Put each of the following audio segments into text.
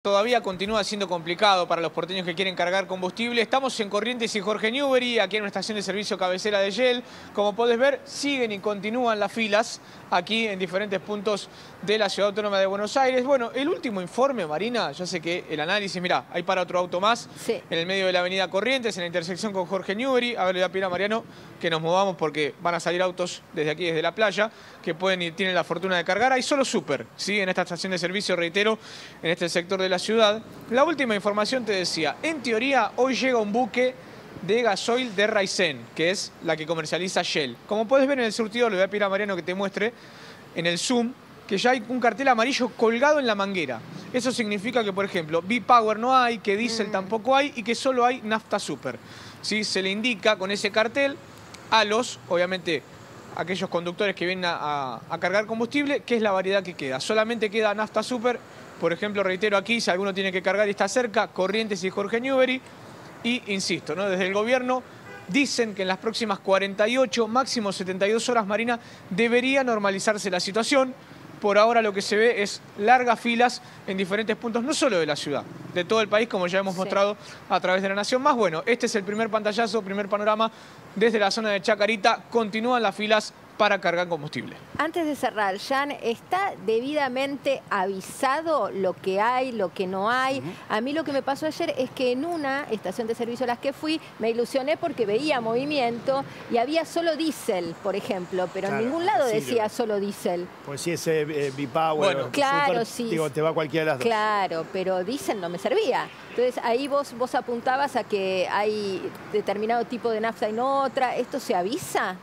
Todavía continúa siendo complicado para los porteños que quieren cargar combustible. Estamos en Corrientes y Jorge Newbery, aquí en una estación de servicio cabecera de Shell. Como podés ver, siguen y continúan las filas aquí en diferentes puntos de la Ciudad Autónoma de Buenos Aires. Bueno, el último informe, Marina, ya sé que el análisis, mirá, ahí para otro auto más, en el medio de la avenida Corrientes, en la intersección con Jorge Newbery. A ver, le voy a pedir a Mariano que nos movamos porque van a salir autos desde aquí, desde la playa, que pueden y tienen la fortuna de cargar. Hay solo súper, ¿sí? En esta estación de servicio, reitero, en este sector de la ciudad. La última información te decía, en teoría hoy llega un buque de gasoil de Raisen, que es la que comercializa Shell. Como puedes ver en el surtidor, le voy a pedir a Mariano que te muestre en el zoom, que ya hay un cartel amarillo colgado en la manguera. Eso significa que, por ejemplo, V-Power no hay, que diésel tampoco hay y que solo hay nafta super. ¿Sí? Se le indica con ese cartel a los, obviamente, aquellos conductores que vienen a cargar combustible, qué es la variedad que queda. Solamente queda nafta super. Por ejemplo, reitero aquí, si alguno tiene que cargar y está cerca, Corrientes y Jorge Newbery. Y insisto, ¿no? Desde el gobierno dicen que en las próximas 48, máximo 72 horas, Marina, debería normalizarse la situación. Por ahora lo que se ve es largas filas en diferentes puntos, no solo de la ciudad, de todo el país, como ya hemos mostrado a través de La Nación Más. Bueno, este es el primer pantallazo, primer panorama desde la zona de Chacarita. Continúan las filas para cargar combustible. Antes de cerrar, Jan, ¿está debidamente avisado lo que hay, lo que no hay? A mí lo que me pasó ayer es que en una estación de servicio a las que fui me ilusioné porque veía movimiento y había solo diésel, por ejemplo, pero en ningún lado decía solo diésel. Pues sí, ese V-Power, bueno, claro, super, sí. Digo, te va cualquiera de las dos. Claro, pero diésel no me servía. Entonces ahí vos apuntabas a que hay determinado tipo de nafta y no otra. ¿Esto se avisa?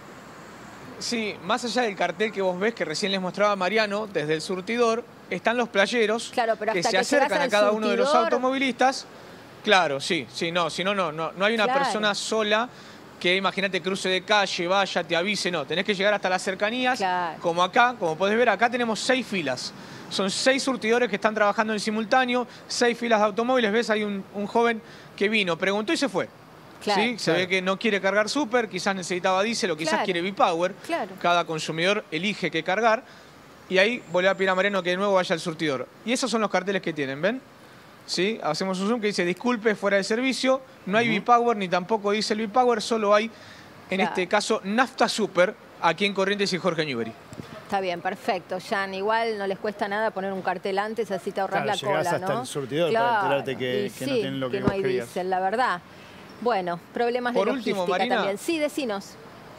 Sí, más allá del cartel que vos ves, que recién les mostraba Mariano, desde el surtidor, están los playeros que se acercan a cada uno de los automovilistas. Claro, sí, no, si no hay una persona sola que, imagínate, cruce de calle, vaya, te avise, no. Tenés que llegar hasta las cercanías, como acá, como podés ver, acá tenemos 6 filas. Son 6 surtidores que están trabajando en simultáneo, 6 filas de automóviles. ¿Ves? Hay un joven que vino, preguntó y se fue. ¿Sí? Se ve que no quiere cargar súper, quizás necesitaba diésel o quizás quiere V-Power. Cada consumidor elige qué cargar. Y ahí volví a pedir a Mariano que de nuevo vaya al surtidor. Y esos son los carteles que tienen, ¿ven? ¿Sí? Hacemos un zoom que dice, disculpe, fuera de servicio. No hay V-Power ni tampoco diésel V-Power, solo hay, en este caso, nafta super, aquí en Corrientes y Jorge Newbery. Está bien, perfecto, Jan. Igual no les cuesta nada poner un cartel antes, así te ahorras la cola, ¿no? Hasta el surtidor para enterarte que no tienen lo que no hay diésel, la verdad. Bueno, problemas de logística Marina, también. Sí, decinos.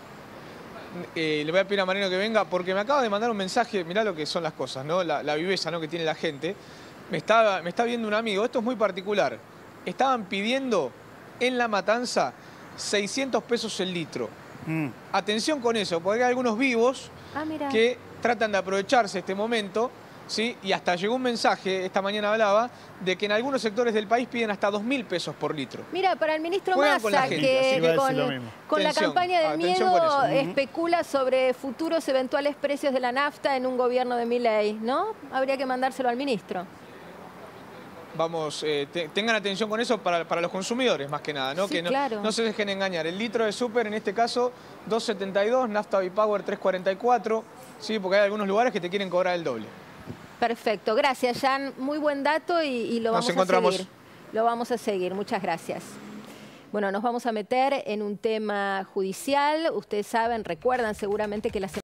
Le voy a pedir a Mariano que venga porque me acaba de mandar un mensaje. Mirá lo que son las cosas, ¿no? La viveza, ¿no? que tiene la gente. Me está viendo un amigo. Esto es muy particular. Estaban pidiendo en La Matanza 600 pesos el litro. Atención con eso, porque hay algunos vivos que tratan de aprovecharse este momento. ¿Sí? Y hasta llegó un mensaje, esta mañana hablaba, de que en algunos sectores del país piden hasta 2.000 pesos por litro. Mira, para el ministro Massa, que con la campaña del miedo especula sobre futuros eventuales precios de la nafta en un gobierno de Milei, ¿no? Habría que mandárselo al ministro. Vamos, tengan atención con eso para los consumidores, más que nada, ¿no? Que no se dejen engañar. El litro de súper, en este caso, 2.72, nafta V-Power 3.44, ¿sí? Porque hay algunos lugares que te quieren cobrar el doble. Perfecto, gracias, Jan. Muy buen dato y lo vamos a seguir. Lo vamos a seguir, muchas gracias. Bueno, nos vamos a meter en un tema judicial. Ustedes saben, recuerdan seguramente que la